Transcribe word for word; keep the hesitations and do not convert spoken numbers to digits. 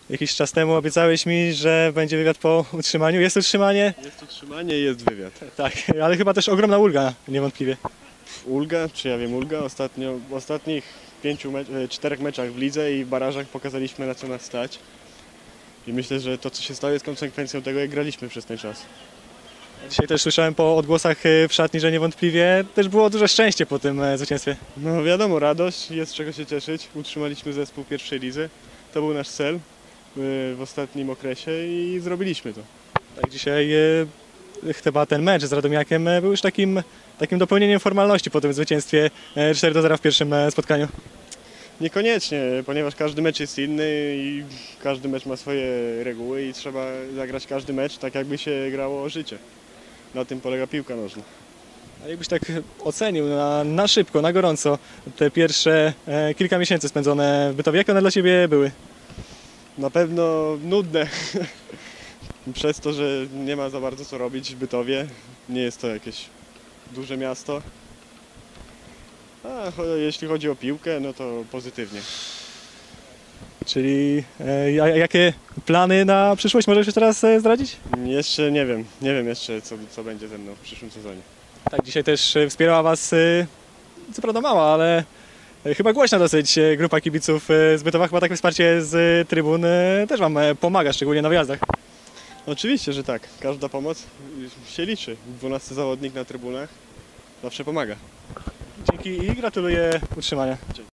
Jakiś czas temu obiecałeś mi, że będzie wywiad po utrzymaniu. Jest utrzymanie? Jest utrzymanie i jest wywiad. Tak, ale chyba też ogromna ulga, niewątpliwie. Ulga, czy ja wiem ulga, ostatnio, w ostatnich pięciu me czterech meczach w lidze i w barażach pokazaliśmy, na co nas stać. I myślę, że to, co się stało, jest konsekwencją tego, jak graliśmy przez ten czas. Dzisiaj też słyszałem po odgłosach e, w szatni, że niewątpliwie też było duże szczęście po tym e, zwycięstwie. No wiadomo, radość, jest z czego się cieszyć. Utrzymaliśmy zespół w pierwszej lidze. To był nasz cel y, w ostatnim okresie i zrobiliśmy to. Tak, dzisiaj e, chyba ten mecz z Radomiakiem e, był już takim, takim dopełnieniem formalności po tym zwycięstwie e, cztery do zera w pierwszym e, spotkaniu. Niekoniecznie, ponieważ każdy mecz jest inny i każdy mecz ma swoje reguły i trzeba zagrać każdy mecz tak, jakby się grało o życie. Na tym polega piłka nożna. A jakbyś tak ocenił na, na szybko, na gorąco te pierwsze e, kilka miesięcy spędzone w Bytowie, jak one dla Ciebie były? Na pewno nudne, przez to, że nie ma za bardzo co robić w Bytowie. Nie jest to jakieś duże miasto. A cho- jeśli chodzi o piłkę, no to pozytywnie. Czyli e, a jakie plany na przyszłość możesz już teraz e, zdradzić? Jeszcze nie wiem, nie wiem jeszcze co, co będzie ze mną w przyszłym sezonie. Tak, dzisiaj też e, wspierała Was, e, co prawda mała, ale e, chyba głośna dosyć e, grupa kibiców e, z Bytowa. Chyba takie wsparcie z e, trybun e, też Wam e, pomaga, szczególnie na wyjazdach. Oczywiście, że tak. Każda pomoc się liczy. dwunasty zawodnik na trybunach zawsze pomaga. Dzięki i gratuluję utrzymania.